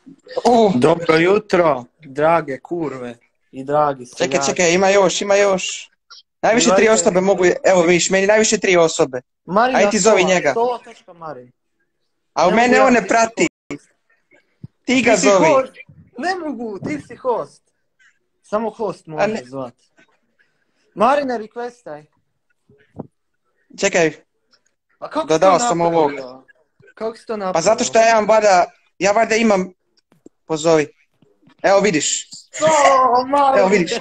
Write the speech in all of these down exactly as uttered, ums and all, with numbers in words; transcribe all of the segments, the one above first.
Uh. Dobro jutro, drage kurve i dragi seljaci. Čekaj, čekaj, ima još, ima još. Najviše tri Invajte. osobe mogu, evo vidiš, meni najviše tri osobe. Marina Ajde ti zovi Sola, njega. Sola.Marin. A u Ne mene mogu on ja, ne ti prati. si Ti ga Ti si zovi. host. Ne mogu, ti si host. Samo host može ne- zvati. Marina, requestaj. Čekaj, A kako si dodao to sam napravio? Kako si to napravio? pa zato što ja imam vada, ja valjda imam, pozovi. Evo vidiš, O, Marina. evo vidiš.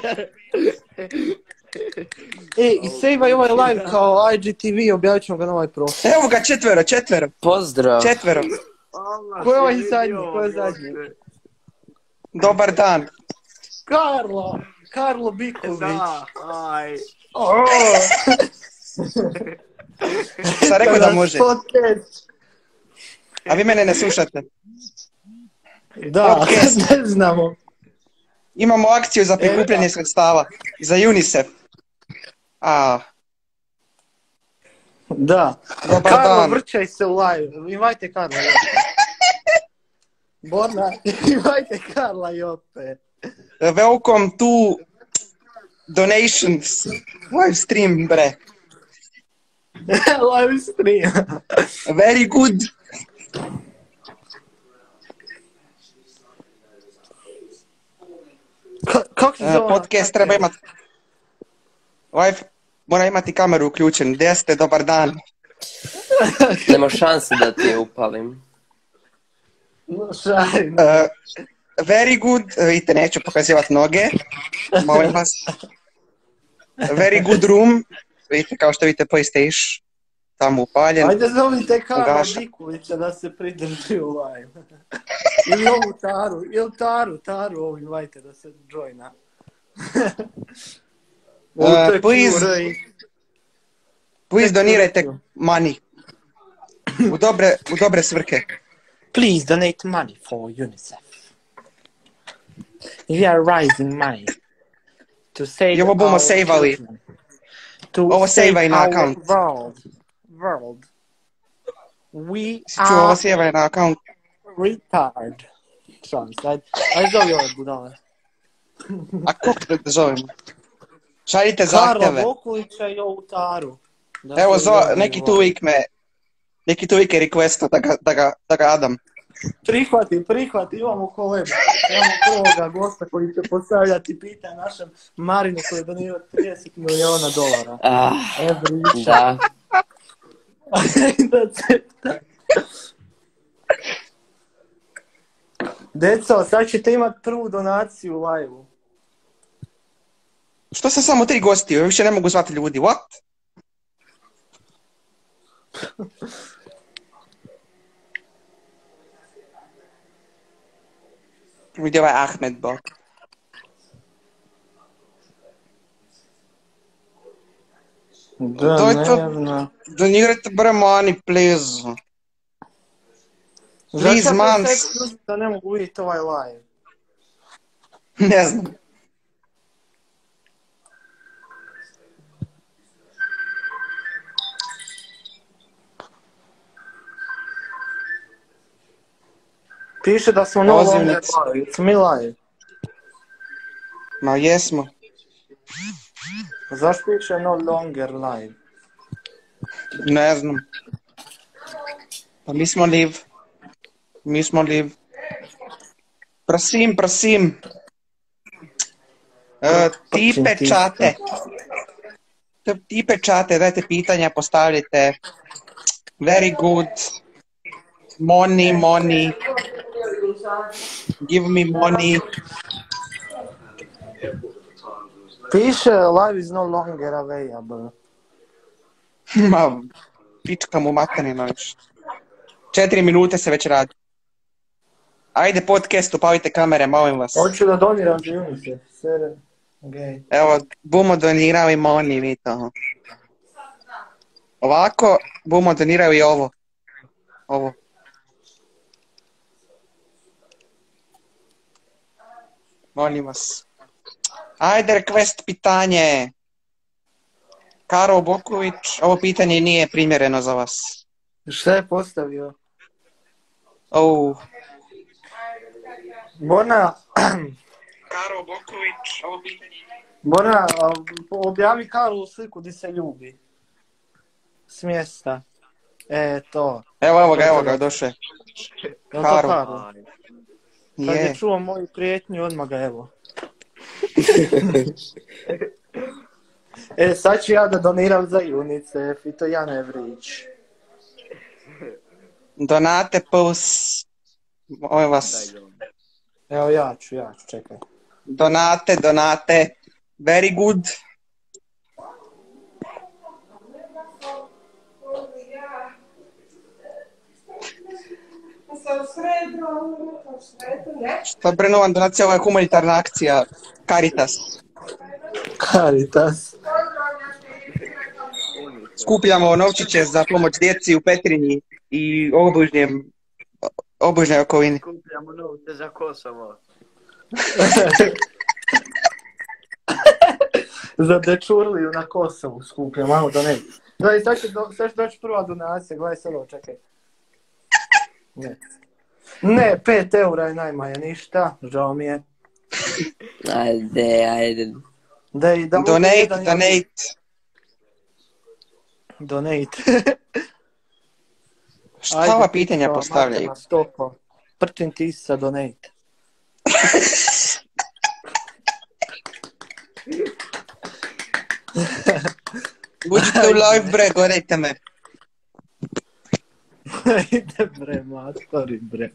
E, i sejvaj ovaj live kao I G T V, objavit ćemo ga na ovaj profil. Evo ga četvero, četvero, Pozdrav. četvero. Ko je ovaj zadnji? Ko je zadnji? Dobar dan. Karlo! Karlo Biković. Da, aj. Oh. Sam rekao da može. Podcast. A vi mene ne slušate. Da, Podcast. ne znamo. Imamo akciju za prikupljanje sredstava. Za UNICEF. A, Da. Dobar Karlo, dan. vrćaj se u live. Imajte Karla i opet. Borna, imajte Karla i opet. welcome to donations. Live stream, bre. Live stream. Very good. Ka- Kako se Uh, zove? podcast treba imati. Live mora imati kameru uključen. Gdje ste? Dobar dan. Nema šanse da ti je upalim. No, šalim. Uh, very good. Uh, vidite, neću pokazivati noge. Molim vas. Very good room. Vidite, kao što vidite, PlayStation. Tamo upaljen. Ajde zovite Karla Ugaša. Bikovića da se pridrži u live. Ili ovu Taru, ili Taru, Taru ovu invajte da se joina. Uh, please. Please donirajte money. U dobre, u dobre svrhe. Please donate money for UNICEF. We are raising money to save I ovo bomo our sejvali. children. To Ovo save sejvaj na our account. world. World. We Čuo, ovo are sjevaj na account. retard. Šalim se, ajde. Ajde zovi ove budale. A kako da zovemo? Šaljite Karla zahtjeve. Bokulića i ovu Taru. Da Evo, se zo, objavi neki u tu live. lik me, neki tu lik je requesto da ga, da ga, da ga adam. Prihvati, prihvati, imamo kolegu. Imamo prvoga gosta koji će postavljati pitanje našem Marinu koji je donio trideset miliona dolara. Ah, Every week. da. Da se- Deco, sad ćete imat prvu donaciju u live-u. Što se samo tri gosti, više ne mogu zvati ljudi, what? Vidi ovaj Ahmed bok. Da, To je to. ne znam. Donirajte bre money, please. Please, Zašto mans. sad ljudi da ne mogu vidjeti ovaj live? Ne znam. Piše da smo no Poziv longer nic. live, it's me live. Ma jesmo. Zašto piše no longer live? Ne znam. Pa mi smo live. Mi smo live. Prosim, prosim. E, tipe ti- čate. T- Tipe čate, dajte pitanja, postavljajte. Very good. Money, money. Give me money. Piše live is no longer available. Ma, pička mu materina više. Četiri minute se već radi. Ajde podcast, upalite kamere, molim vas. Hoću da doniram za UNICEF. Sere. Gej. Evo, bumo donirali money, vi to. Ovako, bumo donirali ovo. Ovo. Molim vas. Ajde, request pitanje. Karo Boković, ovo pitanje nije primjereno za vas. Šta je postavio? Oh. Borna, Karo Boković, ovo pitanje. Borna, a, objavi Karlu sliku di se ljubi. S mjesta. E, to. Evo, evo ga, evo ga, došao je. Je li to Karo. Karlo? Kad je Je. čuo moju prijetnju, odmah ga evo. E, sad ću ja da doniram za UNICEF i to Jana Evrić. Donate plus. Molim vas. Evo ja ću, ja ću, čekaj. Donate, donate. Very good. Šta brenovan donacija, ovo je humanitarna akcija Caritas. Caritas. Skupljamo novčiće za pomoć djeci u Petrinji i obližnjem, obližnjoj okolini. Skupljamo novce za Kosovo. Za dečurliju na Kosovu skupljam, malo da ne. Gledaj, sad će, do, sad će doći prva donacija, gledaj sad ovo, čekaj. Ne. Ne, pet eura je najmanje, ništa, žao mi je. Ajde, ajde. Daj, da Donate, jedan- donate. Donate. Šta ova pitanja postavljaju? Stopo. Prčin ti sa donate. Uđite u live, bre, gledajte me. Ide bre, matori bre.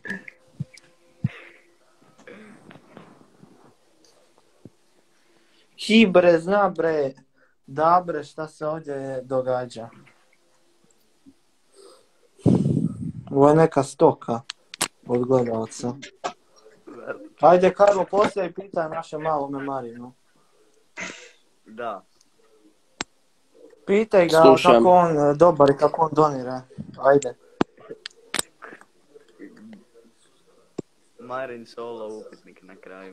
Hi bre, zna bre, da bre, šta se ovdje događa. Ovo je neka stoka od gledalca. Ajde, Karlo, poslije pitaj naše malome Marinu. Da. Pitaj ga Slušam. kako on e, dobar i kako on donira. Ajde. Marin Solo upitnik na kraju.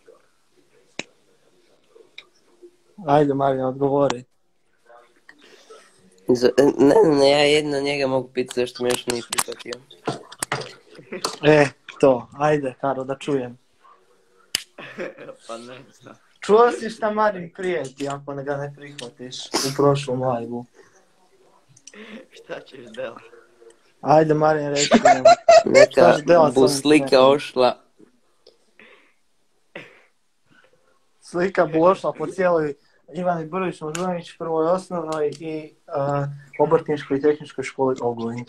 Ajde, Marina, odgovori. Z- ne, ne, ja jedno njega mogu pitati zašto mi još nije prihvatio. E, to. Ajde, Karlo, da čujem. Pa ne znam. Čuo si šta Marin prijeti ako ga ne prihvatiš u prošlom live-u. Šta ćeš dela? Ajde, Marin, reći nam. Neka Kaže, dela sam buslika neka. ošla. Slika bu ošla po cijeloj Ivani Brlić Moždanović prvoj osnovnoj i uh, obrtničkoj i tehničkoj školi Ogulin.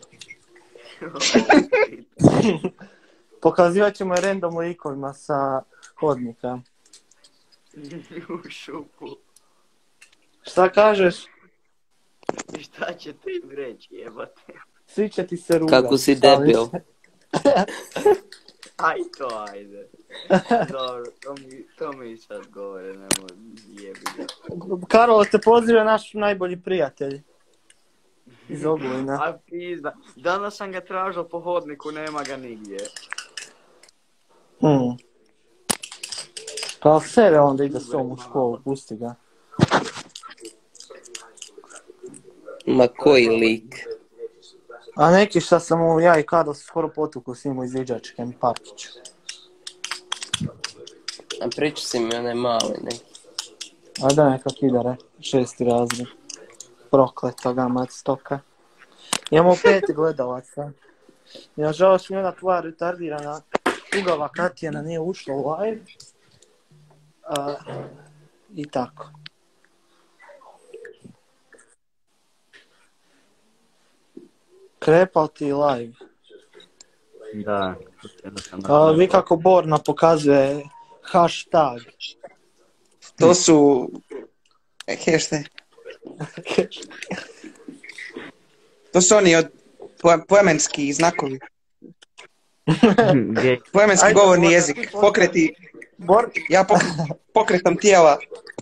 Pokazivat ćemo je random likovima sa hodnika. U šupu. Šta kažeš? I šta će ti reći, jebate? Svi će ti se rugat. Kako si šalim debil. se. Aj to, ajde. Dobro, to mi, to mi sad govore, nemo jebi ga. Karol, te poziva naš najbolji prijatelj. Iz Ogulina. A pizda, danas sam ga tražio po hodniku, nema ga nigdje. Hmm. Pa sebe onda ide s ovom u školu, pusti ga. Ma koji lik. A neki šta sam mu ja i Karol skoro potuku s njim u izviđačkem parkiću. A priča si mi onaj mali neki. A da, nekak idare, šesti razred. Prokleta ga mat stoka. Imamo pet gledalaca. I nažalost mi ona tvoja retardirana ugava Katijana nije ušla u live. A, I tako. Krepao ti live. Da. A, vi kako Borna pokazuje hashtag. To su... E, hashtag. To su oni od po- plemenski znakovi. Plemenski Ajde, govorni Borna, jezik. ti postavi- Pokreti... Bor... Ja pok- pokretom tijela.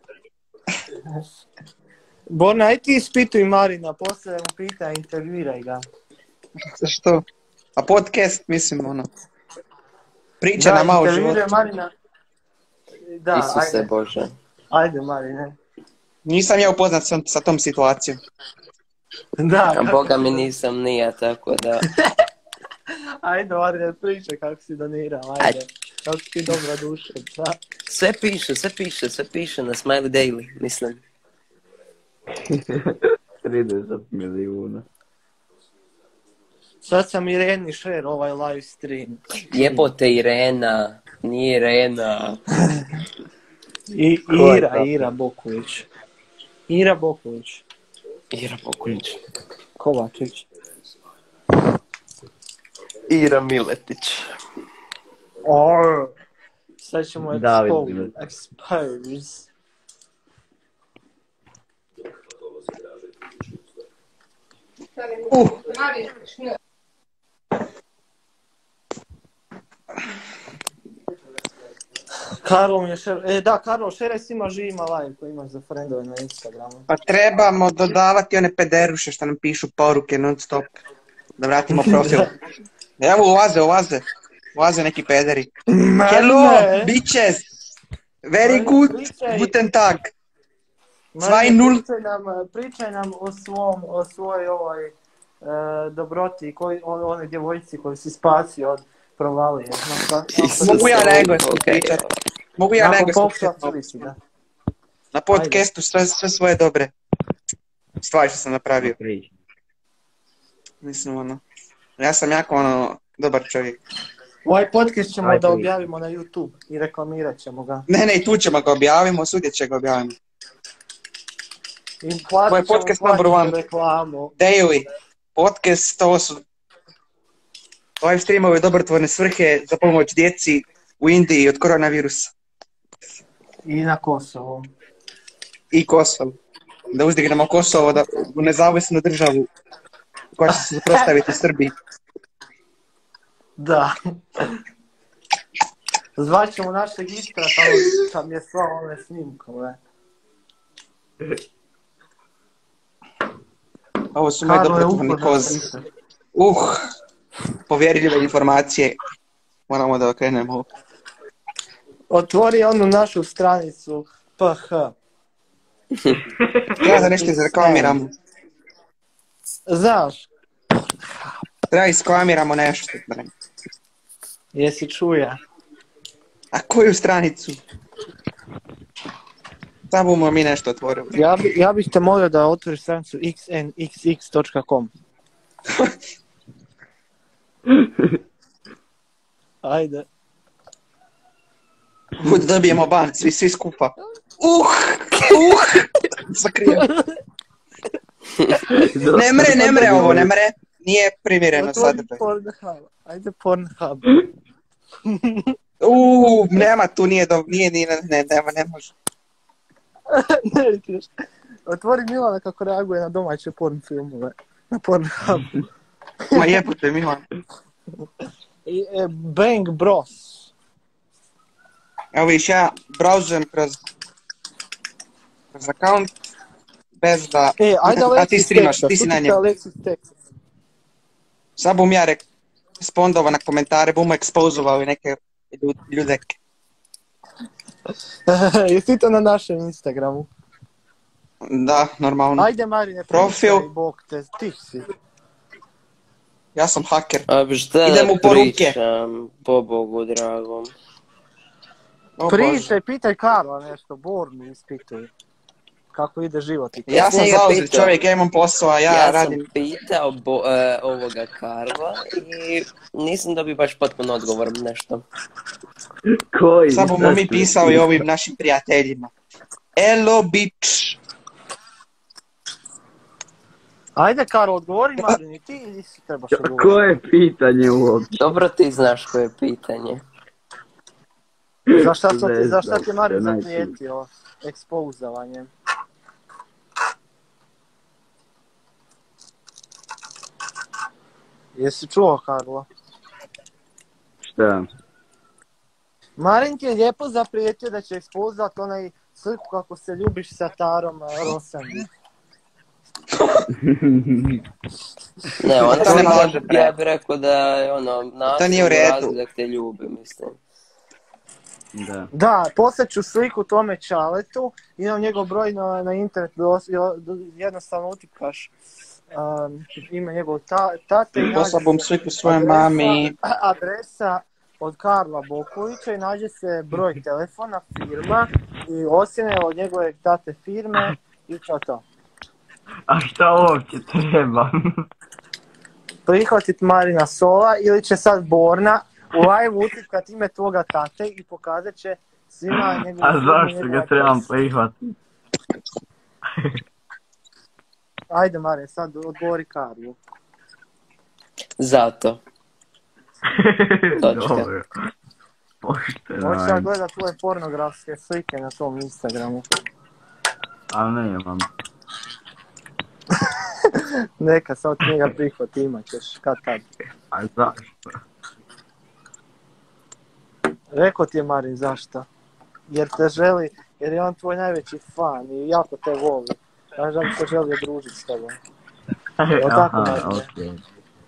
Borna, aj ti ispituj Marina, poslije mu pita, intervjuiraj ga. Što? A podcast, mislim, ono... Priča na malo intervjuiraj životu. Marina. Da, Isuse ajde. Bože. Ajde, Marine. Nisam ja upoznat sa, sa tom situacijom. Da, A boga mi nisam ni ja, tako da... ajde, Marine, pričaj kako si donirao, Aj, ajde. Kako ti dobra duša, da. Sve piše, sve piše, sve piše na Smiley Daily, mislim. trideset milijuna. Sad sam Ireni share ovaj live stream. Jebote Irena, nije Irena. I, Ko je Ira, to? Ira Boković. Ira Boković. Ira Pokulić. Kovačić. Ira Miletić. Or, sad ćemo David expose. Miletić. Expose. Uh, Karlo mi je šer... E, da, Karlo, šeraj svima živima live koji imaš za friendove na Instagramu. pa trebamo dodavati one pederuše što nam pišu poruke non stop. Da vratimo profil. Evo ulaze, ulaze. Ulaze neki pederi. Hello, bitches! Very good, guten tag. Zwei null. Pričaj nam, pričaj nam o svom, o svojoj ovoj e, dobroti, koji, o, onoj djevojci koju si spasio od provalije. Mogu ja na engleskom pričat. Mogu ja na engleskom pričat. Da. Na podcastu sve, sve svoje dobre stvari što sam napravio. Mislim, ono, ja sam jako, ono, dobar čovjek. Ovaj podcast ćemo Ajde. da objavimo na YouTube i reklamirat ćemo ga. Ne, ne, i tu ćemo ga objavimo, svugdje će ga objavimo. I platit Ovaj ćemo podcast platit number one. reklamu. Daily, podcast, to su live streamove dobrotvorne svrhe za pomoć djeci u Indiji od koronavirusa I na Kosovu. i Kosovo. Da uzdignemo Kosovo da, u nezavisnu državu koja će se suprotstaviti Srbiji. Da. Zvaćemo našeg Istra tamo kad mi je slao ove snimkove. Ovo su moje Karlo je dobrotvorni upoznat koz. sa Istrom. Uh, povjerljive informacije. Moramo da okrenemo. Otvori onu našu stranicu P H. Treba da nešto izreklamiramo. Znaš, Treba isklamiramo nešto. jesi čuja? A koju stranicu? Samo bomo mi nešto otvorili. Ja, bi, ja bih te molio da otvoriš stranicu x n x x dot com. Ajde. Bud dobijemo ban, svi, svi skupa. Uh, uh, zakrijem. Ne mre, ne mre ovo, ne mre. Nije primjereno Otvori sadržaj. Pornhub. Ajde Pornhub. Uuu, nema tu, nije, do, nije, nije, ne, nema, ne može. Ne vidiš. Otvori Milana kako reaguje na domaće porn filmove. Na Pornhub. Ma jebote, Milan. I, e, Bang Bros. Evo viš, ja browsujem kroz, kroz account, bez da... E, ajde a ti Alexis streamaš, Texas. ti si na Slušajte njemu. Alexis Texas. Sad bom ja rek, respondova na komentare, bomo ekspozovali neke lju- ljudeke. Jesi to na našem Instagramu? Da, normalno. Ajde Marine, Profil. pričaj, Bog te, ti si. Ja sam haker. A šta Idem da u poruke. pričam, po Bogu dragom. O, Bože. Pričaj, pitaj Karla nešto, Bor mi ispituj. Kako ide život i Ja sam njega zauzet pitao. čovjek, ja imam posao, a ja, Ja, radim... sam pitao bo, e, ovoga Karla i nisam dobio baš potpuno odgovor na nešto. Koji? Sad bomo mi pisali ovim našim prijateljima. Hello, bitch. Ajde Karlo, odgovori Marini, ti ili si trebaš odgovoriti? Koje pitanje uopće? Dobro ti znaš koje je pitanje. Za šta sam ti, za šta ti je Marin Zezda se, zaprijetio ekspouzavanjem? Jesi čuo, Karlo? Šta? Marin ti je lijepo zaprijetio da će ekspouzat onaj sliku kako se ljubiš sa Tarom uh, Rosandi. Ne, ono To ne ja, može, bre. ja bih rekao da je ono, To nije u nastavno redu. razlog da te ljubi, mislim. Da. Da, poslaću sliku tome Čaletu, imam njegov broj na, na internetu, dos- jo- jednostavno utipkaš um, ime njegovog ta, tate i Poslao bom nađeš sliku svojoj adresa- mami. adresa od Karla Bokovića i nađe se broj telefona, firma i osjene od njegove tate firme i to to. A šta uopće treba? Prihvatit Marina Sola ili će sad Borna u live utipkat ime tvoga tate i pokazat će svima njegovu A firmu, zašto njegov ga trebam adres. prihvatiti? Ajde Marin, sad odgovori Karlu. Zato. Točka. Dobro. Pošteno. Možeš ja gledat tvoje pornografske slike na tom Instagramu. A ne, imam. Neka, sad njega prihvati, imat ćeš, kad tad. A zašto? Rekao ti je Marin zašto. Jer te želi, jer je on tvoj najveći fan i jako te voli. Znaš da bi se želio družiti s tobom. Jel tako, Aha, Marin? okej.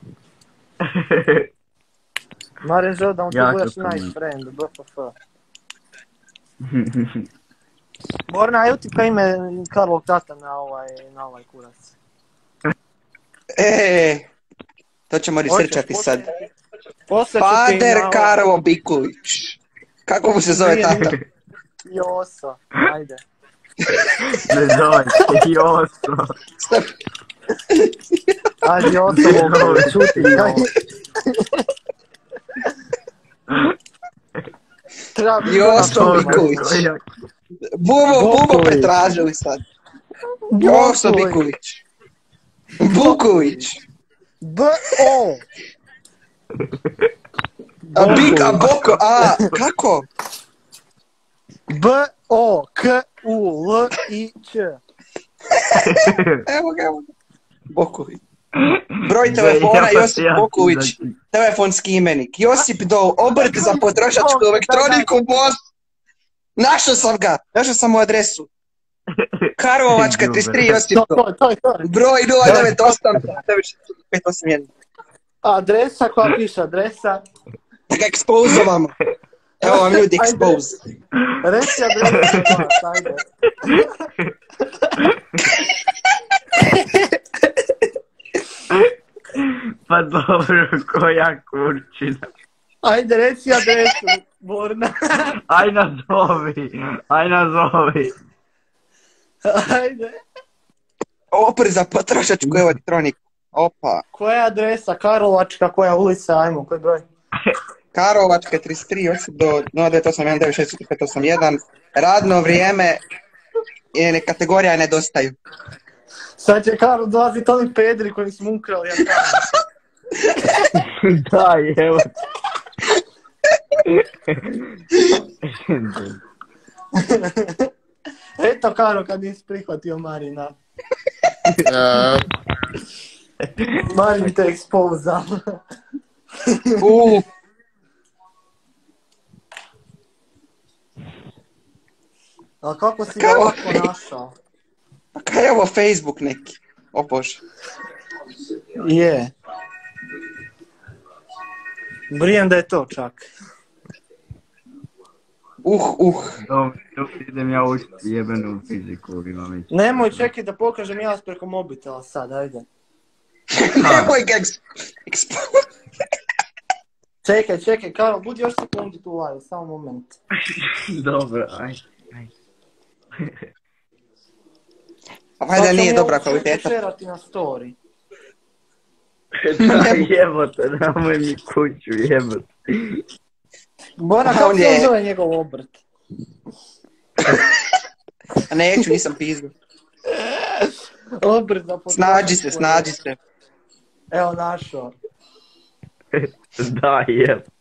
Marin želi da on ti Jako budeš sam. nice friend, B F F. Borna, aj utipka ime Karlov tata na ovaj, na ovaj kurac. E, to ćemo researchati sad. Poslije ću ti Fader na ovaj- Karlo Bikulić. Kako mu se zove Nije, tata? Joso, ajde. Ne zove se Joso. Ajde, Joso, mogu, čuti. Treba biti Joso na Bikulić. Bubo, Bubo Buković. pretražili sad. Joso Bikulić. Buković. B O A Bik, a Boko, a kako? B O K U L I Ć. Evo ga, evo ga. Boković. Broj telefona Josip Boković, telefonski imenik. Josip Dol, obrt za potrošačku elektroniku, Most. Našao sam ga, našao sam mu adresu. Karlovačka trideset tri Josip To, Dol. to, to, to. Broj nula devet osam pet osam jedan. Adresa, koja piše adresa? Da ga ekspozovamo. Evo vam ljudi, expose. Reci adresa za vas, ajde. Pa dobro, koja kurčina. Ajde, reci adresu, Borna. Aj nazovi, aj nazovi. Ajde. Opr za potrošačku elektroniku. Opa. Koja je adresa? Karlovačka, koja ulica, ajmo, koji broj? Karlovačka trideset tri Josip do nula devet osam jedan devet šest pet osam jedan. Radno vrijeme i kategorija nedostaju. Sad će Karlo dolaziti oni pedri koji smo ukrali, ja kažem. Da, evo. Eto Karlo kad nisi prihvatio Marina. Marin te ekspozao. Uuu. Ali kako si ga Kako? ovako našao? Pa kaj je ovo Facebook neki? O Bože. Je. Brijem da je to čak. Uh, uh. Dobro, idem ja učiti jebenu fiziku, imam ići. Nemoj, čekaj da pokažem ja preko mobitela sad, ajde. Nemoj ga eks- ekspozovati. Čekaj, čekaj, Karlo, budi još sekundi tu live, samo moment. Dobro, aj. Pa valjda nije dobra kvaliteta. Sad ću mi na story. Da, jebote, nemoj mi kuću, jebote. Bora, A kako on se je- zove njegov obrt? A neću, nisam pizdu. Obrt za potrošačku. Snađi se, snađi se. Evo našao. Da, jebote.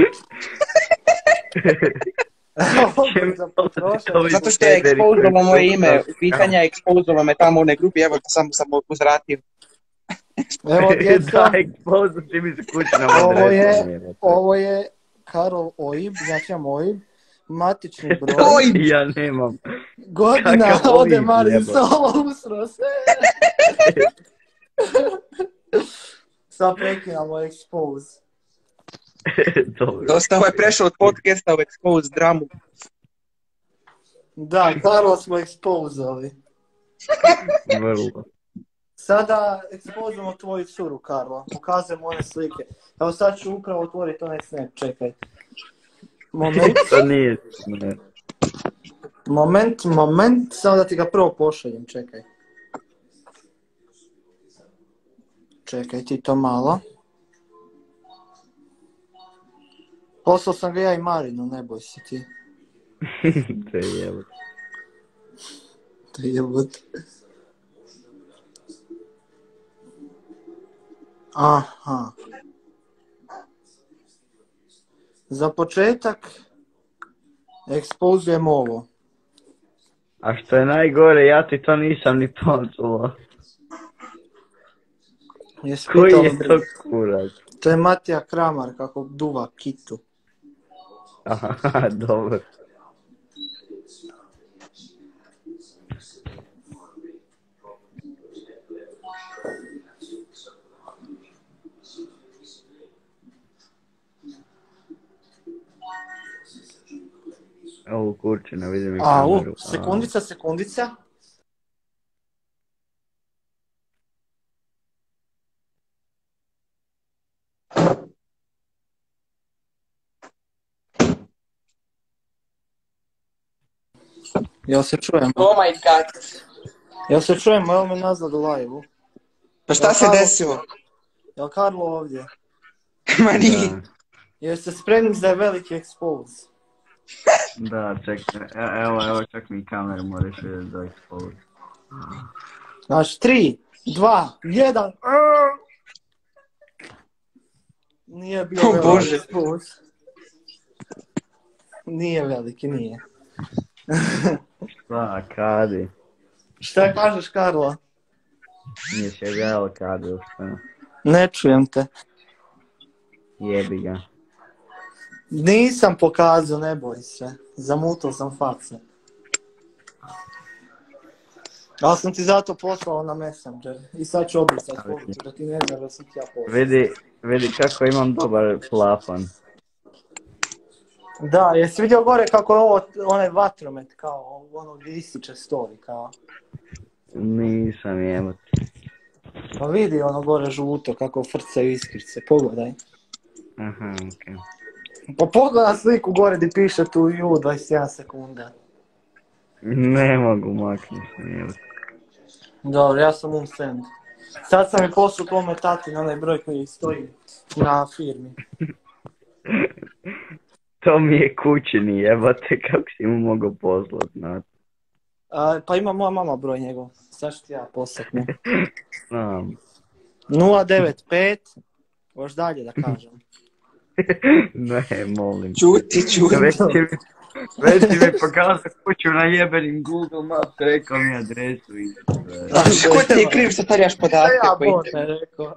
Obrt za potrošačku. Zato što je ekspozovao moje ime. Pitanja je ekspozovao me tamo u onoj grupi, evo samo sam uzvratio. Evo djeco, Da, ekspozu ti mi se kući na ovo adresu, je, jebote. ovo je Karol O I B, znači imam O I B, matični broj, Oj, Ja nemam. godina, Kakav O I B, ode Marin jebote. Solo, usro se. Sad prekinamo expose. Dobro. dosta ovo je prešao od podcasta u expose dramu. Da, Karlo smo expozali. Vrlo. Sada ekspozujemo tvoju curu, Karlo. Pokazujemo one slike. Evo sad ću upravo otvoriti onaj snap, čekaj. Moment. To nije snap. Moment, moment. Samo da ti ga prvo pošaljem, čekaj. Čekaj ti to malo. Poslao sam ga ja i Marinu, ne boj se ti. To je jebot. To je jebot. Aha. Za početak ekspozujem ovo. A što je najgore, ja ti to nisam ni poslao. Jesi Koji pitao je me? to kurac? To je Matija Kramar kako duva kitu. Aha, dobro. Ovo kurčina, vidim i Au, kameru. sekundica, sekundica. Jel se čujemo? Oh my god. Jel se čujemo? Evo me nazad u live-u. Pa šta se desilo? Jel Karlo ovdje? Ma nije. Jeste spremni za veliki expose? Da, čekaj, e- evo, evo, čak mi kameru moraš vidjeti za expose. Znači, tri, dva, jedan. Nije bio O, veliki Bože. expose. Nije veliki, nije. Šta, kadi? Šta kažeš, Karlo? Nije se gledal kadi, šta? Ne čujem te. Jebi ga. Nisam pokazao, ne boj se. Zamutao sam face. Ali sam ti zato poslao na Messenger. I sad ću obrisati poruku da ti ne znaš da sam ti ja poslao. Vidi, vidi kako imam dobar plafon. Da, jesi vidio gore kako je ovo onaj vatromet kao ono gdje ističe story kao. Nisam jebot. Pa vidi ono gore žuto kako frcaju iskrice, pogledaj. Aha, okej. Pa pogledaj sliku gore gdje piše tu ju dvadeset jedna sekunda. Ne mogu maknuti se jebot. Dobro, ja sam um send. Sad sam mi poslao tvome tati na onaj broj koji stoji na firmi. To mi je kućini jebate, kako si mu mogao poslat, znate. A, pa ima moja mama broj njegov, sad ću ti ja poslatno. Znam. nula devet pet, još dalje da kažem. Ne, molim. Čuti, čuti. Već ti mi, već ti mi pokazao kuću na jebenim Google Maps, rekao mi adresu i sve. A ko ti je kriv što stavljaš podatke Ja koji Bor te... ne rekao.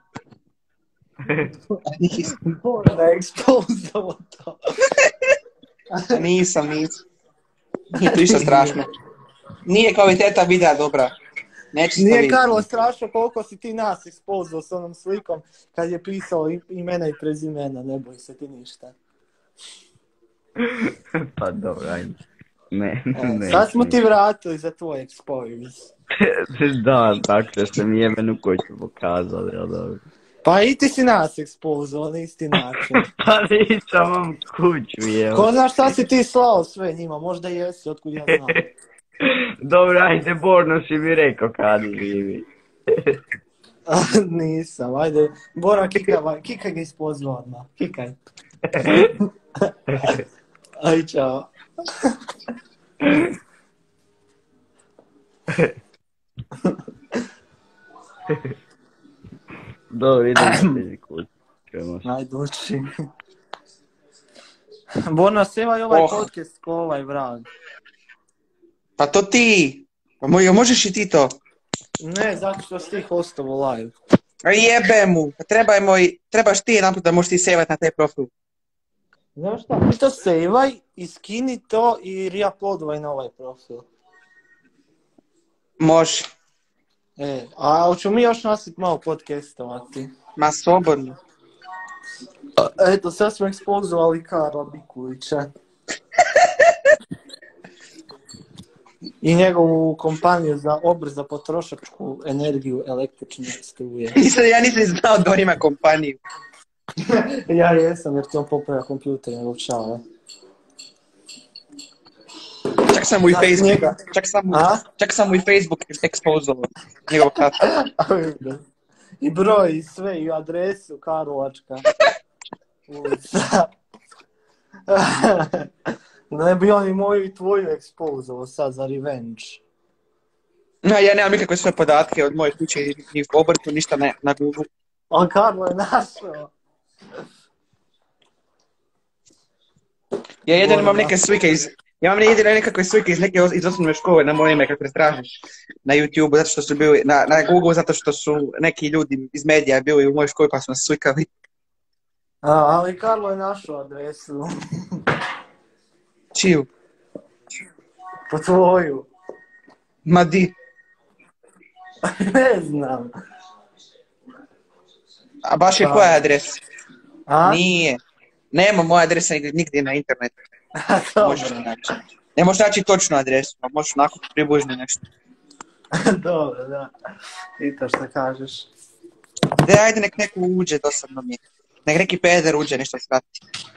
Nisam, Bor ne ekspozao to. nisam, nisam. Nije to ništa strašno. Nije kvaliteta videa dobra. Neću se Nije vidjeti. Karlo strašno koliko si ti nas ekspozao s onom slikom kad je pisao i- imena i prezimena, ne boj se ti ništa. Pa dobro, ajde. Ne, ne. Sad smo ti vratili za tvoj expose. Da, tako sam jebenu kuću pokazao, jel dobro. Pa i ti si nas ekspozao na isti način. Pa nisam vam kuću, jel. Ko zna šta si ti slao sve njima, možda jesi, otkud ja znam. Dobro, ajde, Borno si mi rekao kad živi. Nisam, ajde. Bora, kikaj, kikaj ga ispozvao odmah, kikaj. Aj, čao. Dobro, idemo na sljedeći kuć. Čujemo se. Ajde, uči. Borna, snivaj ovaj Oh. podcast ko ovaj vrag. Pa to ti. Pa moj, možeš i ti to? Ne, zato što si ti hostovo live. A jebe mu. Pa treba je moj, trebaš ti jedan put da možeš ti sevat na taj profil. Znaš šta, ti to sejvaj i skini to i reuploadovaj na ovaj profil. Može. E, a hoću mi još nastaviti malo podcastovati. Ma slobodno. Eto, sad smo ekspozovali Karla Bikulića. I njegovu kompaniju za obr za potrošačku energiju električne struje. Nisam, ja nisam znao da on ima kompaniju. Ja jesam jer ti on popravlja kompjuter njegov čao. Čak sam mu i Znači Facebook, njega. čak sam mu, A? čak sam mu i Facebook ekspozovao. Njegov kap. I broj, i sve, i adresu, Karlovačka. Ulica. Ne bi on i moju i tvoju ekspozovao sad za revenge. No, ja nemam nikakve sve podatke od moje kuće i ni u obrtu, ništa ne, na Google. On Karlo je našao. Ja jedino imam neke slike iz... Ja imam jedino nekakve slike iz neke iz osnovne škole na moje ime kad pretražiš na YouTube, zato što su bili, na, na Google, zato što su neki ljudi iz medija bili u mojoj školi pa su nas slikali. A, ali Karlo je našao adresu. Čiju? Po tvoju. Ma di? Ne znam. A baš je koja adresa? A? Nije. Nema moja adresa nigdje na internetu. Možeš naći. Ne možeš naći točnu adresu, a možeš onako približno nešto. Dobro, da. I to što kažeš. De, ajde nek neko uđe, dosadno mi je. Nek neki peder uđe, nešto shvati.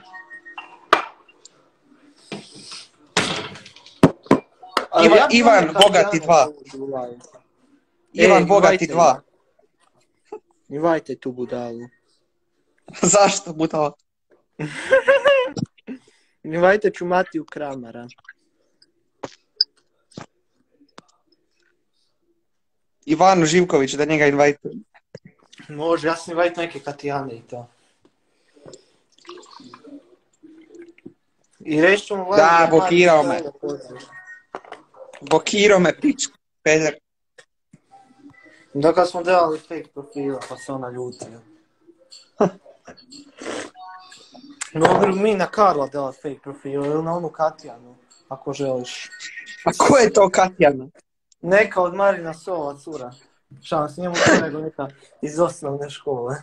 Ivan, ja Ivan Bogati dva. Ivan E, Bogati dva. Invajte tu budalu. Zašto budala? Invajte ću Matiju Kramara. Ivanu Živković, da njega invajtujem. Može, ja sam invajt neke Katijane i to. I reći ću mu... Da, blokirao me. Blokirao me, pič, peder. Da kad smo delali fake profila, pa se ona ljutio. Mogli mi na Karla delat fake profila ili na onu Katijanu, ako želiš. A ko je to Katjana? Neka od Marina Sova cura. Šans, njemu to nego neka iz osnovne škole.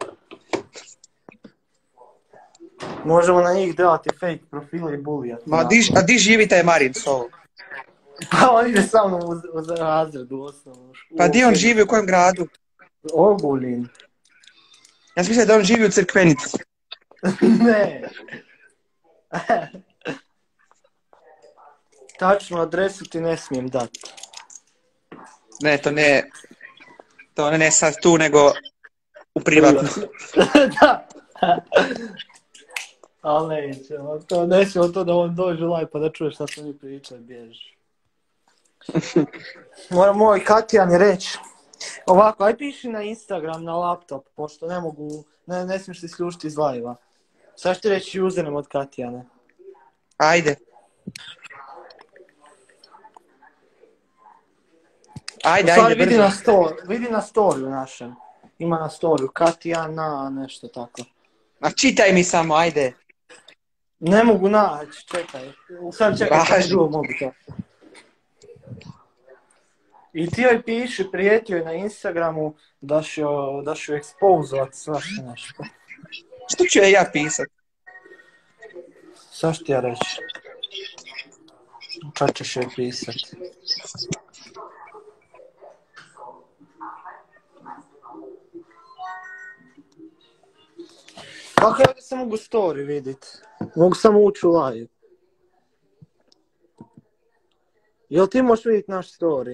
Možemo na njih delati fake profile i bulijati. Ma, di, a di živi taj Marin Solo? Pa on ide sa mnom u, u razredu u osnovnu školu. Pa di on živi, u kojem gradu? Ogulin. Ja sam mislio da on živi u Crkvenici. Ne. Tačnu adresu ti ne smijem dati. Ne, to ne... To ne, ne sad tu, nego u privatno. Da. Ali nećemo, to nećemo to da on dođe live pa da čuje šta smo mi pričali, bježi. Moram moj Katijani reći. Ovako, aj piši na Instagram, na laptop, pošto ne mogu, ne, ne smiješ se isključiti iz live-a. Sad ću ti reći username od Katijane. Ajde. Ajde, Stvari, ajde, vidi brzo. na, story, vidi na storiju našem. Ima na storiju Katijana, nešto tako. A čitaj mi samo, ajde. Ne mogu naći, čekaj. Sad čekaj, Važi. kaj drugo mobitel. I ti joj piši, prijetio je na Instagramu da ću, da ću ekspozovat svašta nešto. Što ću ja pisat? Sad ću ti ja reći. Kad ćeš joj pisat? Kako ja se mogu story vidit? Mogu samo ući u live. Jel ti možeš vidit naš story?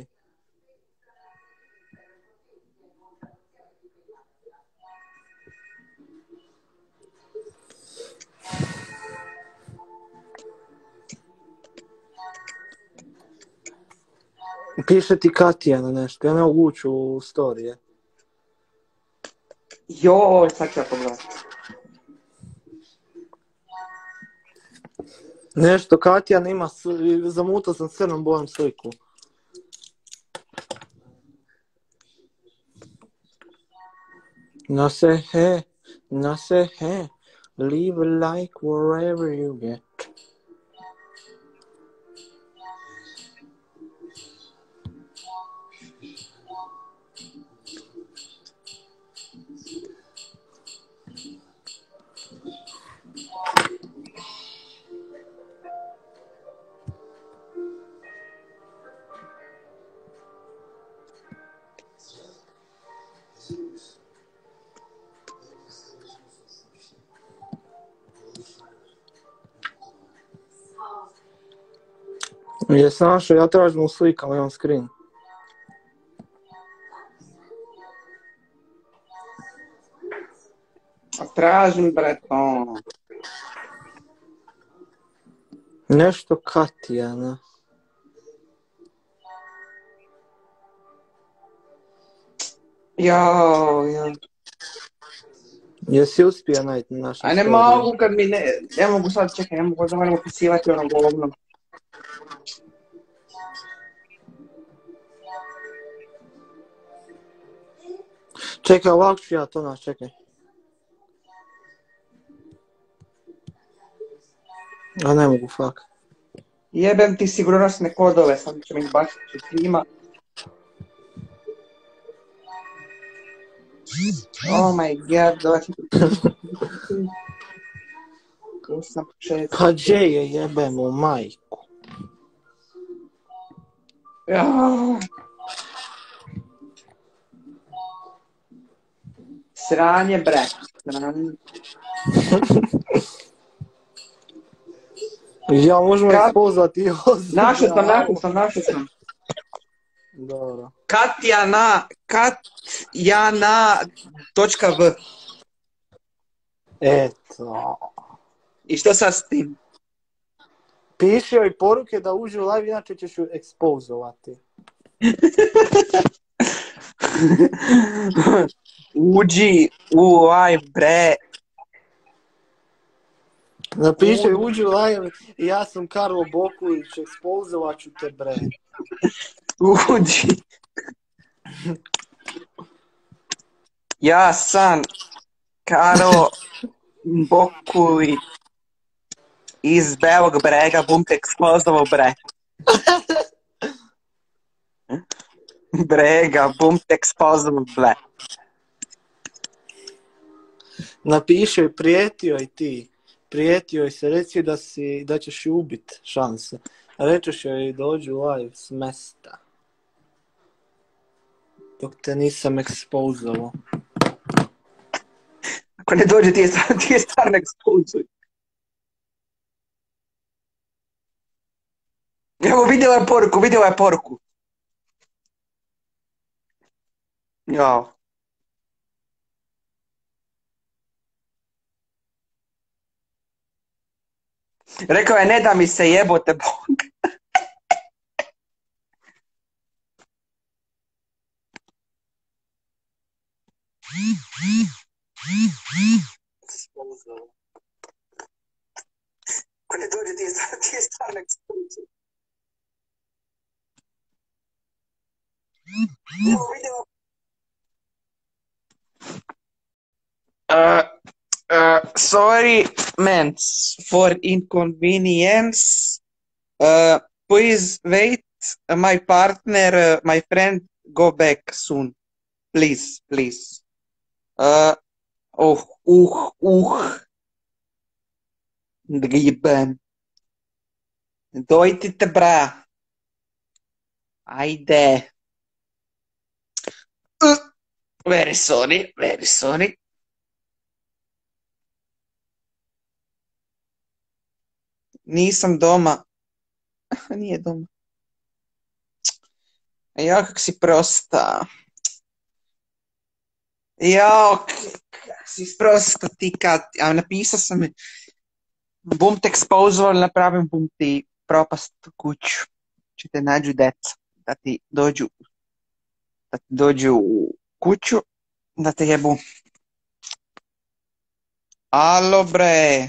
Piše ti Katijana nešto, ja ne mogu ući u storije. Joj, sad ću ja pogledat. Nešto, Katijana ima, zamutao sam crnom bojom sliku. Na se he, na se he, live like wherever you get. Jesam našao, ja tražim u slikama, imam screen. Tražim, breto. Nešto Katija, ne? Jao, jao. Jesi uspio najti na našem A ne storiju? mogu kad mi ne, ne mogu sad, čekaj, ne mogu da moram opisivati ono govno. Čekaj, ovako ću ja to naš, čekaj. A ne mogu, fuck. Jebem ti sigurnosne kodove, sad ću mi izbaciti u svima. Oh my god, doći. Osam, šest. Pa gdje je jebem u majku? Jao. Sranje, bre. Sranje. Ja, možemo Kat- ekspozvati i ozbiljno. Našao sam, našao sam, našao sam. Dobro. Katjana, Katjana.v. Eto. I što sad s tim? Piši joj poruke da uđe u live, inače ćeš ju ekspozovati. Uđi u live, bre. Napiši uđi u live i ja sam Karlo Bokulić, ekspozovat ću te, bre. Uđi. Ja sam Karo Bokuli iz Belog Brega, bum te eksplozovo, bre. Brega, bum te eksplozovo, bre. Napiši joj, prijetio i ti. Prijetio joj se, reci da, si, da ćeš ju ubit šanse. Rečeš joj dođi u live s mesta. Dok te nisam ekspozovao. Ako ne dođe, ti je stvarno, ti je stvarno eksplozuj. Evo, vidjela je poruku, vidjela je poruku. Jao. Rekao je, ne da mi se jebote Bog. Ako ne dođe, ti je stvarno, ti je stvarno eksplozuj. Evo, vidjela. Uh, uh, sorry, man, for inconvenience. Uh, please wait. My partner, uh, my friend, go back soon. Please, please. Uh, uh, uh, uh. Gibem. Dojtite, bra. Ajde. Uh, very sorry, very sorry. Nisam doma. Nije doma. Ja, kak si prosta. Jao, kak si prosta ti kad... A napisao sam mi... Bum te ekspozovali, napravim bum ti propast kuću. Če te nađu deca. Da ti dođu... Da ti dođu u kuću. Da te jebu. Alo, bre.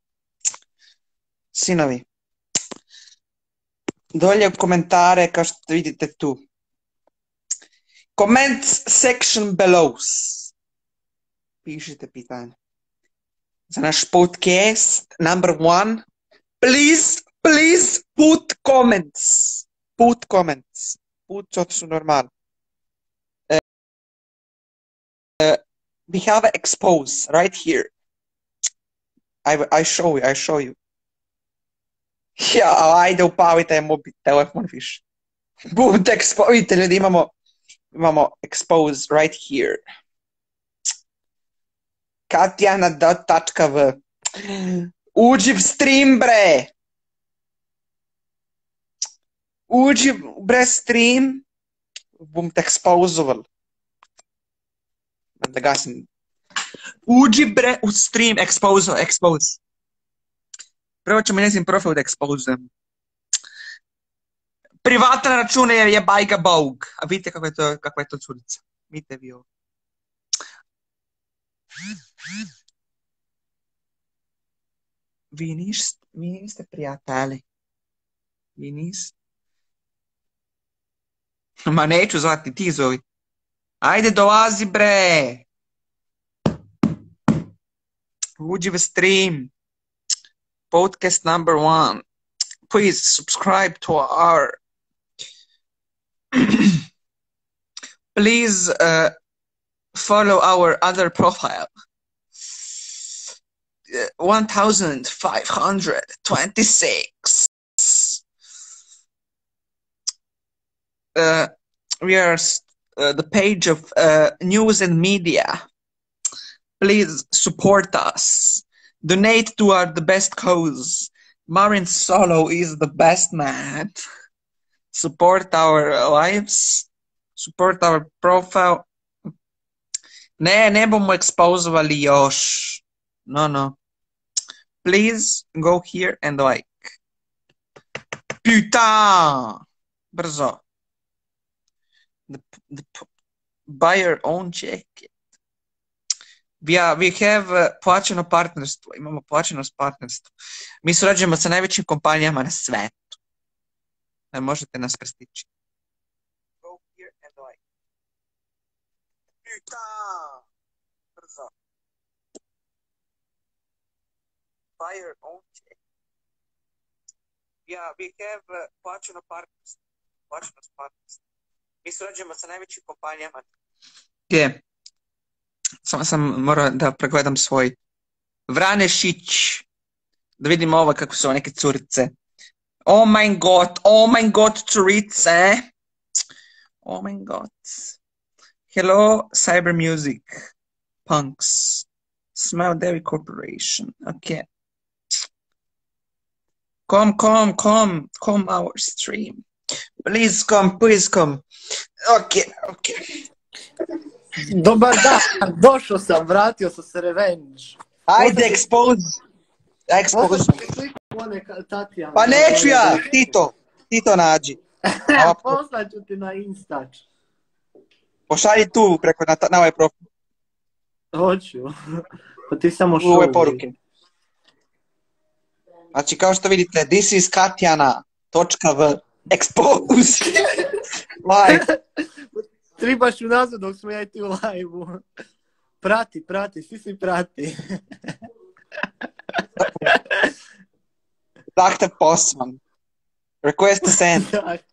Sinovi. Dolje u komentare, kao što vidite tu. Comment section below. Pišite pitanje. Za naš podcast number one. Please, please put comments. Put comments. Put što su normalni. Uh, uh, we have an expose right here. I, I show you, I show you. Ja, ajde upavite mobil, telefon više. Bum te expose, vidite ljudi, imamo, imamo expose right here. Katjana.v. Uđi v stream, bre! Uđi bre stream, bum te ekspozoval. Da gasim. Uđi bre u stream, expose, expose. Prvo ćemo njezin profil da ekspozujem. Privatan račun je, je bajka Baug. A vidite kako je to, kakva je to curica. Vidite vi ovo. Vi, nis, vi niste prijatelji. Vi niste. Ma neću zvati, ti zovi. Ajde, dolazi bre. Uđi u stream. Podcast number one. Please subscribe to our... Please uh, follow our other profile. Uh, one thousand five hundred twenty-six. Uh, we are uh, the page of uh, news and media. Please support us. Donate to our the best cause. Marin Solo is the best man. Support our lives. Support our profile. Ne, ne bomo ekspozovali još. No, no. Please go here and like. Putain! Brzo. The, the, buy your own jacket. We, are, we have uh, plaćeno partnerstvo. Imamo plaćeno partnerstvo. Mi surađujemo sa najvećim kompanijama na svetu. Ne možete nas prestići. Go here and like. Putain! Brzo. Buy your own jacket. Yeah, we have uh, plaćeno partnerstvo. Plaćeno partnerstvo. Mi surađujemo sa najvećim kompanijama. Gdje? Samo sam morao da pregledam svoj Vranešić. Da vidim ovo kako su neke curice. Oh my god, oh my god, curice. Oh my god. Hello, Cyber Music. Punks. Smell Dairy Corporation. Okay. Come, come, come, come our stream. Please come, please come. Okay, okay. Dobar dan, došao sam, vratio sam se revenge. Ajde, expose. Expose. Pa neću ja, ti to, ti to nađi. Poslaću ti na Instač. Pošalji tu preko na, na ovaj profil. Hoću. Pa ti samo šovi. U ove poruke. Znači, kao što vidite, this is Katjana.v expose. Live. Tribaš u nazad dok smo ja i ti u live-u. Prati, prati, svi svi prati. Zahtev poslan. Request to send.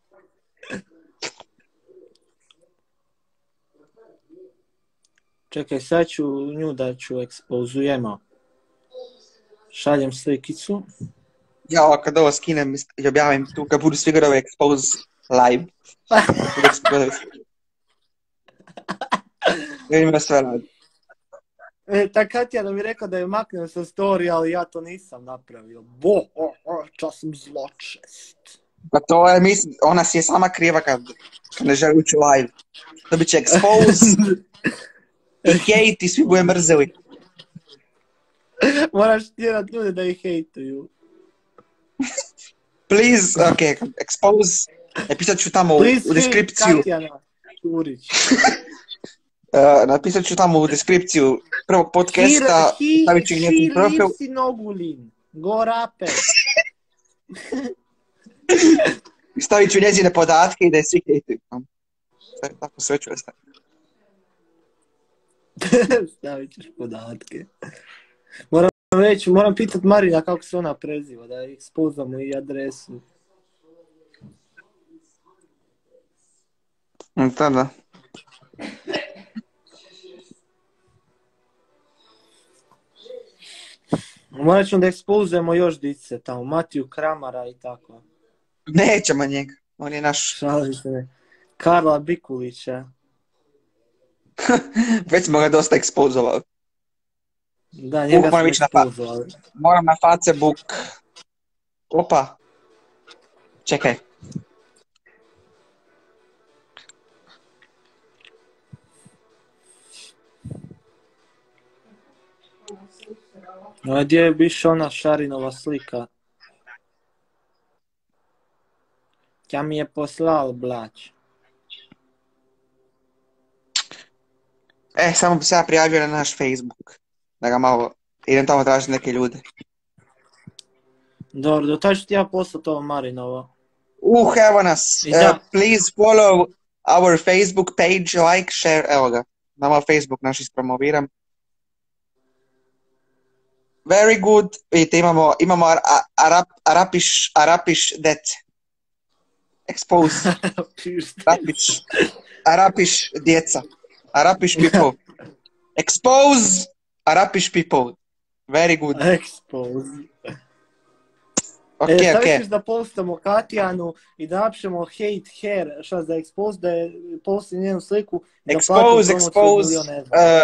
Čekaj, sad ću nju da ću ekspozujemo. Šaljem slikicu. Ja, kad ovo skinem i objavim tu, kad budu svi gledali expose live. Vidim da sve radi. E, ta Katjana mi rekao da je maknem sa story, ali ja to nisam napravio. Bo, o, o, čas sam zločest. Pa to je, mislim, ona si je sama kriva kad, kad ne želi ući live. Dobit će expose i hate i svi bude mrzeli. Moraš tjerat ljude da ih hejtuju. Please, ok, expose. Napisat ću tamo u, u deskripciju. Katjana Čurić. Uh, napisat ću tamo u deskripciju prvog podcasta, stavit ću njegov profil. Hi, si Nogulin, go rape. Stavit ću njezine podatke i da je svi hejtuju. Tako sve ću staviti. Stavit ćeš podatke. Moram reći, moram pitat Marina kako se ona preziva, da ih spoznamo i adresu. Da, da. Morat ćemo da ekspozujemo još dice tamo, Matiju Kramara i tako. Nećemo njega, on je naš... Šalim se. Karla Bikulića. Već smo ga dosta ekspozovali. Da, njega uh, smo ekspozovali. Moram na Facebook. Opa. Čekaj. No, gdje je biš ona Šarinova slika? Kja mi je poslal Blać. E, samo bi se ja prijavio na naš Facebook. Da ga malo, idem tamo tražiti neke ljude. Dobro, do taj ću ti ja poslati ovo Marinovo. Uh, evo nas. I da. Uh, please follow our Facebook page, like, share, evo ga. Da malo Facebook naš ispromoviram. Very good. Vidite, imamo, imamo ar, arap, Arapiš, Arapiš det. Expose. Arapiš, Arapiš djeca. Arapiš people. Expose Arapiš people. Very good. Expose. Ok, e, ok. Staviš da postamo Katjanu i da napišemo hate her, šta za expose, da je posti njenu sliku. Da Expose, expose. Uh,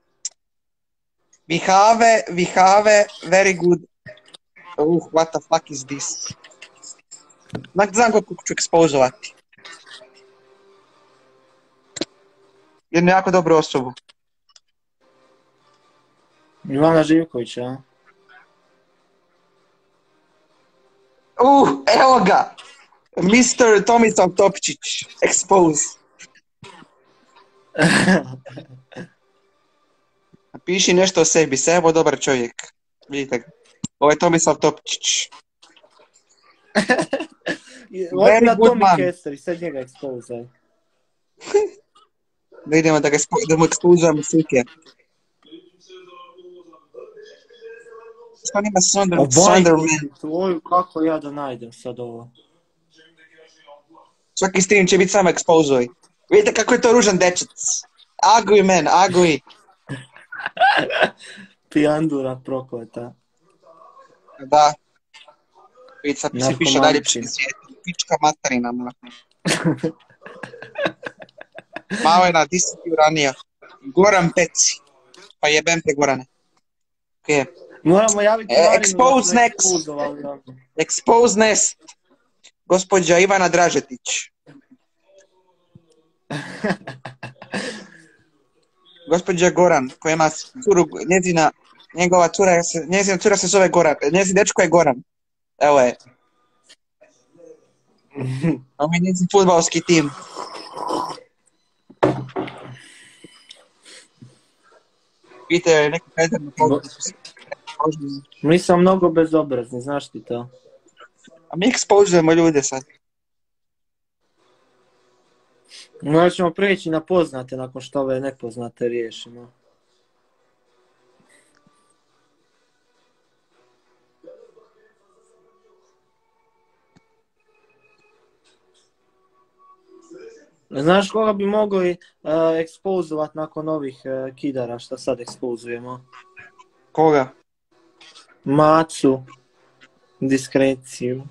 we have, we have very good. Uh, what the fuck is this? Znak, znam kako ću ekspozovati. Jednu jako dobru osobu. Ivana Živkovića, a? Uh, evo ga! mister Tomislav Topčić. Expose. Napiši nešto o sebi, sebo dobar čovjek. Vidite ga. Ovo je Tomislav Topčić. Odi na Tomi Kester i sad njega ekspozaj. Da idemo da, ga, da mu ekspozujemo slike. Što nima Sonder, Sonderman? Tvoju, kako ja da najdem sad ovo? Svaki stream će biti samo ekspozuj. Vidite kako je to ružan dečac. Ugly man, ugly. Pijandura prokleta. Da. Vidite, sad se piše dalje pši svijet. Pička materina. Malo je na diseti uranija. Goran Peci. Pa jebem te Gorane. Okej. Okay. Moramo javiti e, Expose next. Expose next. Gospođa Ivana Dražetić. Gospođa Goran, koja ima curu, njezina, njegova cura, njezina cura se zove Goran, njezin dečko je Goran. Evo je. Ovo je njezin fudbalski tim. Vidite, neki peder na pogled. Mi smo mnogo bezobrazni, znaš ti to? A mi ekspozujemo ljude sad. Možda ćemo preći na poznate nakon što ove nepoznate riješimo. Znaš koga bi mogli uh, ekspozovat nakon ovih uh, kidara što sad ekspozujemo? Koga? Macu. Diskreciju.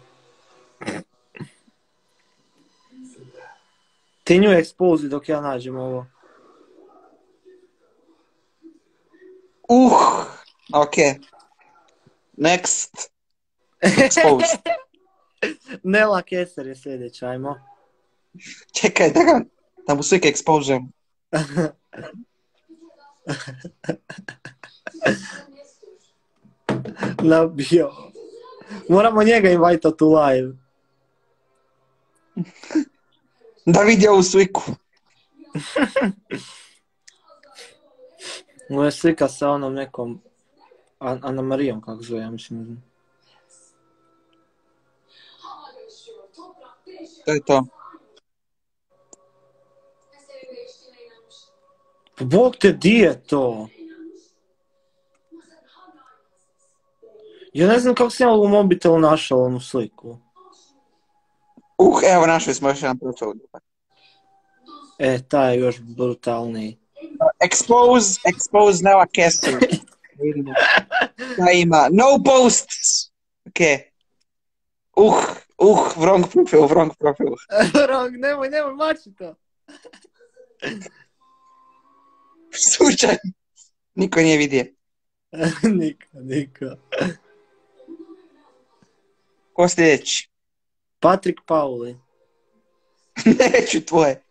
Ti nju ekspozuj dok ja nađem ovo. Uh, ok. Next. Expose. Nela Keser je sljedeća, ajmo. Čekaj, da ga, da mu slike ekspozujem. Nabio. Moramo njega invajtati u live. Da vidi ovu sliku. Ovo je slika sa onom nekom An Ana Marijom, kako zove, ja mislim. To je to. Bog te, di je to? Ja ne znam kako sam ja u mobitelu našao onu sliku. Uh, evo našli smo još jedan profil. E, taj je još brutalniji. Expose, expose Nela Kester. Vidimo. Da ima, no posts. Ok. Uh, uh, wrong profil, wrong profil. Wrong, nemoj, nemoj, mači to. Slučaj. Niko nije vidio. Niko, niko. Ko sljedeći? Patrik Pauli. Neću tvoje.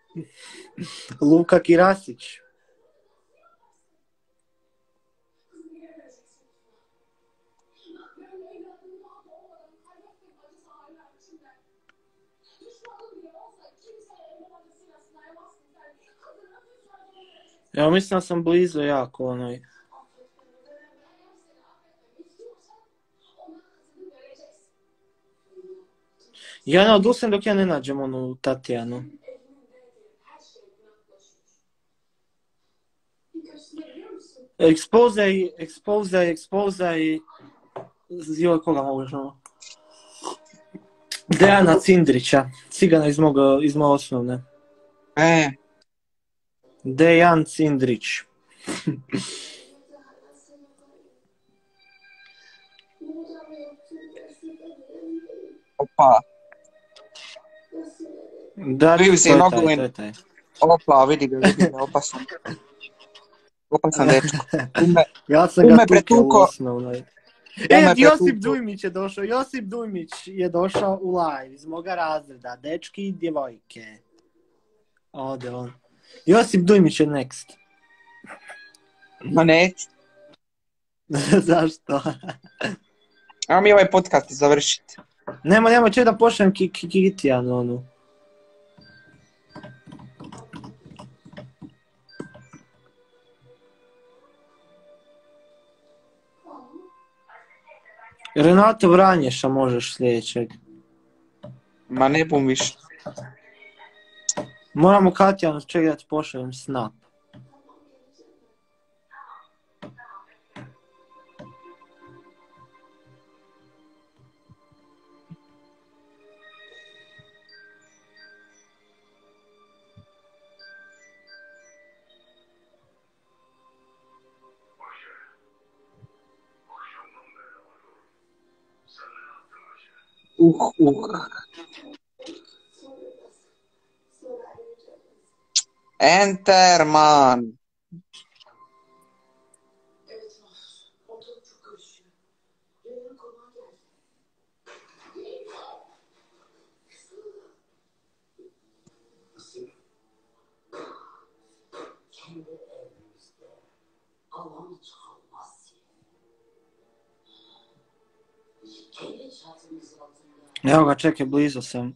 Luka Kirasić. Ja mislim da sam blizu jako onoj. Ja ne odustajem dok ja ne nađem onu Tatjanu. Ekspozaj, ekspozaj, ekspozaj... Joj, koga mogu još ono? Dejana Cindrića, cigana iz mog, iz moje osnovne. E, Dejan Cindrić. opa. Da, Vivi to se je i taj, Nogulin. to je taj. Opa, vidi ga, vidi ga, opasan. Opasan dečko. Ume, Ja sam Ume ga tukao u pretuko. osnovnoj. Ume E, Josip pretuko. Dujmić je došao, Josip Dujmić je došao u live iz moga razreda, dečki i djevojke. Ode on. Josip Dujmić je next. Ma neću. Zašto? Ajmo mi ovaj podcast završiti. Nemo, nemo, če da pošljem ki, ki, Kitijanu onu. Renato Vranješa možeš sljedećeg. Ma ne bum više. Moramo Katjanu, čekaj da ti pošaljem snap. Uh, uh. Enter, man. Evo ga, čekaj, blizu sam.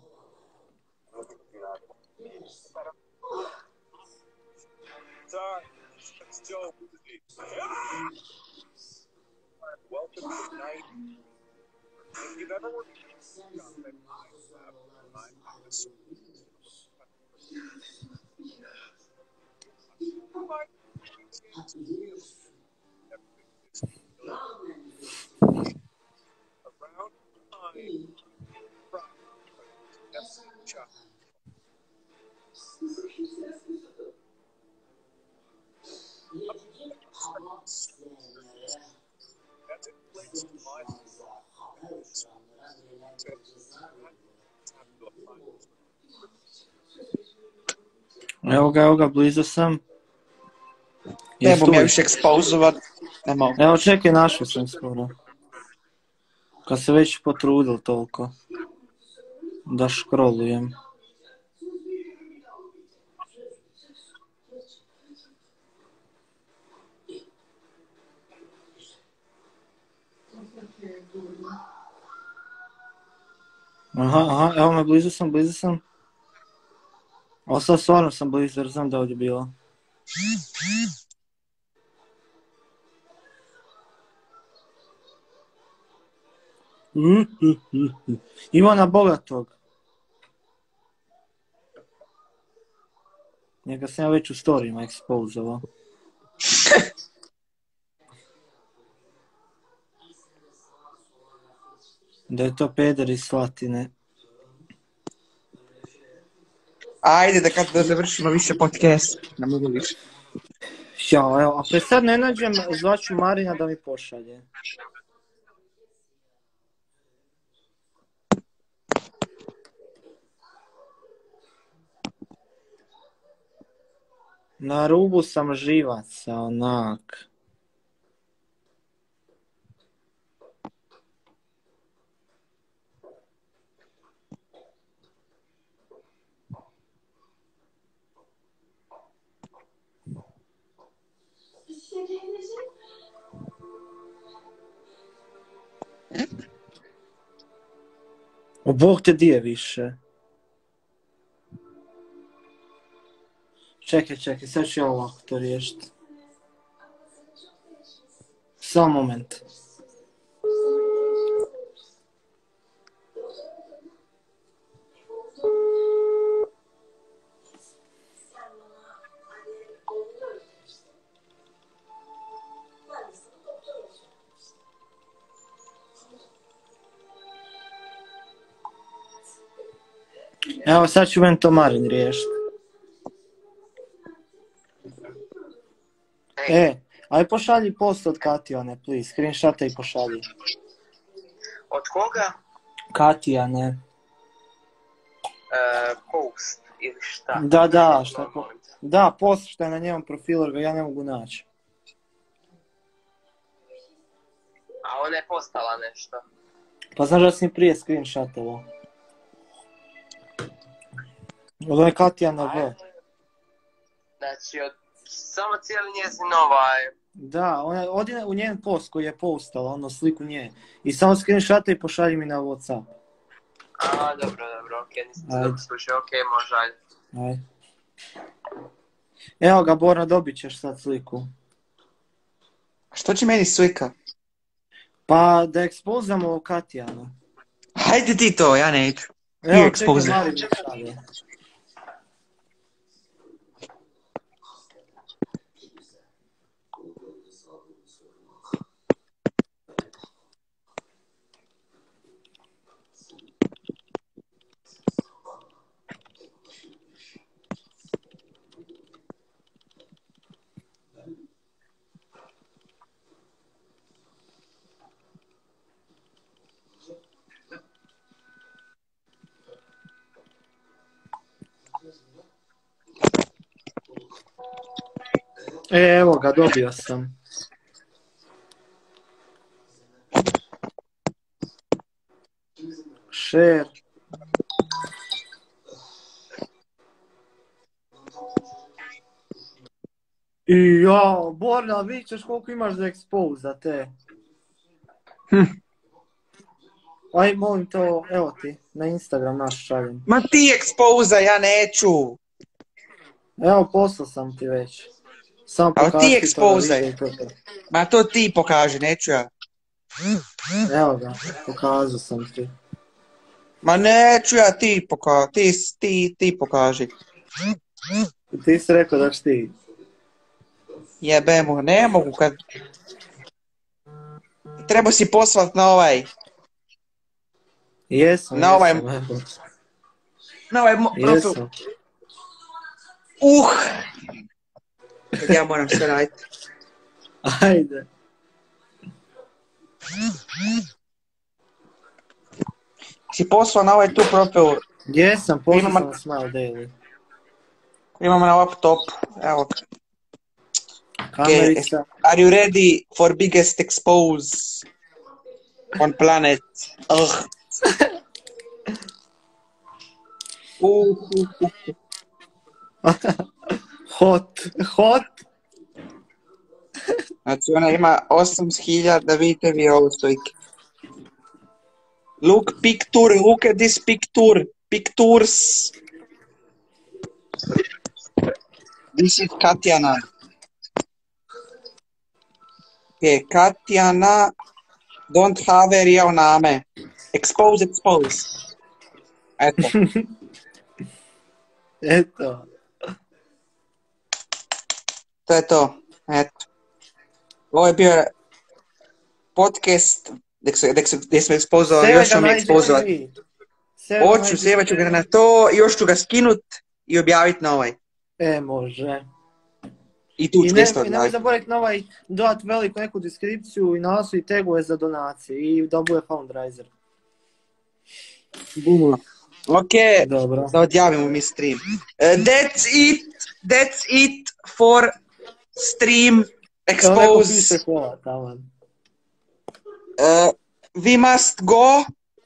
Evo ga, evo ga, blizu sam. Ne Jesi bum tu? ja više ekspozovat. Ne mogu. Evo čekaj, našao sam skoro. Kad se već potrudil toliko. Da škrolujem. Aha, aha, evo me, blizu sam, blizu sam. O, sad stvarno sam blizu jer znam da je ovdje bilo. Ivana Bogatog. Njega sam ja već u storijima ekspozovao. Da je to peder iz Slatine. Ajde da kad da završimo više podcast. Ne mogu više. Ja, evo, ako je sad ne nađem, zvaću Marina da mi pošalje. Na rubu sam živaca, onak. O Bog te di je više. Čekaj, čekaj, sad ću ja ovako to riješiti. Samo moment. Evo, sad ću meni to Marin riješiti. E, aj pošalji post od Katijane, please, screenshota i pošalji. Od koga? Katijane. E, post ili šta? Da, da, šta po... Da, post što je na njevom profilu, jer ga ja ne mogu naći. A ona je postala nešto. Pa znaš da sam prije screenshotovao. Od one Katijana V. Znači, od, samo cijeli njezin ovaj... Da, ona, odi u njen post koji je postala, ono sliku nje. I samo screenshota i pošalji mi na WhatsApp. A, dobro, dobro, okej, okay, nisam se dobro slušao, okej, okay, može, ajde. Ajde. Evo ga, Borna, dobit ćeš sad sliku. Što će meni slika? Pa da ekspozamo Katijanu. Hajde ti to, ja neću. Evo, čekaj, Marin mi šalje. E, evo ga, dobio sam. Share. I ja, Borna, vidit ćeš koliko imaš za expose za te. Hm. Aj, molim to, evo ti, na Instagram naš šaljem. Ma ti ekspoza, ja neću. Evo, poslao sam ti već. Samo Ali pokaži ti to ekspozaj. da vidi to to. Ma to ti pokaži, neću ja. Evo ga, pokazao sam ti. Ma neću ja, ti pokaži, ti, ti, ti pokaži. Ti si rekao da ćeš ti. Jebemo, ne mogu kad... Treba si poslat na ovaj... Jesam, Na ovaj- jesam, evo. Na ovaj mo- profil. Jesam. Uh! Kad ja moram sve raditi. Ajde. Si poslao na ovaj tu profil. Jesam, poslao Imamo- sam Smile Daily. Imamo na laptopu. Evo ga. Kamerica. Are you ready for biggest expose on planet? Ugh. Uh, uh, uh. Hot, hot. Znači ona ima osam hiljada, vidite vi ovo stojke. Look picture, look at this picture, pictures. This is Katjana. Okay, Katjana don't have a real name. Expose, expose. Eto. Eto. To je to, eto. Ovo je bio podcast gdje se, gdje se, gdje smo ekspozovali, još ćemo mi ekspozovati. Hoću, sjeva ću ga na to, još ću ga skinut i objaviti na ovaj. E, može. I tu I ću ne, isto i nemoj objaviti. zaboraviti na ovaj dodat veliku neku deskripciju i naslov i tagove za donacije i da bude fundraiser. Buma. Ok, Dobro. da odjavimo mi stream. Uh, that's it, that's it for stream Evo neko piše expose. hvala, tamo. Uh, we must go.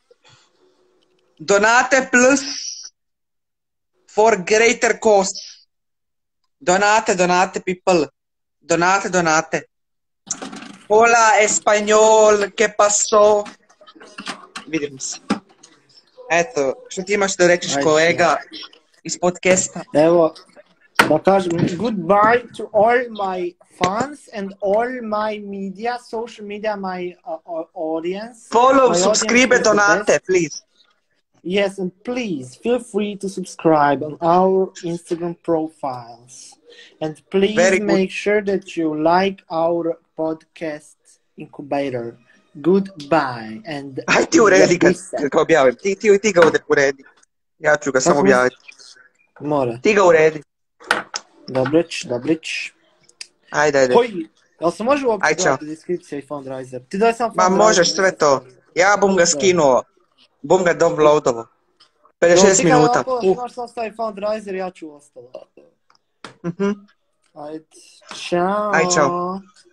Donate plus for greater cause. Donate, donate people. Donate, donate. Hola, español, ¿qué pasó? Vidimo se. Eto, što ti imaš da rećeš Ajde. kolega iz podcasta? Evo, Da kažem goodbye to all my fans and all my media, social media, my uh, uh, audience. Follow, My subscribe, audience is the donate, best. please. Yes, and please feel free to subscribe on our Instagram profiles. And please Very good. make sure that you like our podcast incubator. Goodbye. And Aj ti uredi kad, zapise. kad objavim. Ti, ti, ti ga uredi. Ja ću ga samo Kako objaviti. Mora. Ti ga uredi. Dobrić, Dobrić. Ajde, ajde. Koji? Jel se može uopće Aj, čao. dodati deskripcija i Fundraiser? Ti daj sam Ma Fundraiser. možeš sve to. Ja bum ga skinuo. Bum ga downloadovo. pedeset šest minuta. Ti Uh. kad sam stavi Fundraiser, ja ću ostalo. Mhm. Ajde, čao. Aj, čao.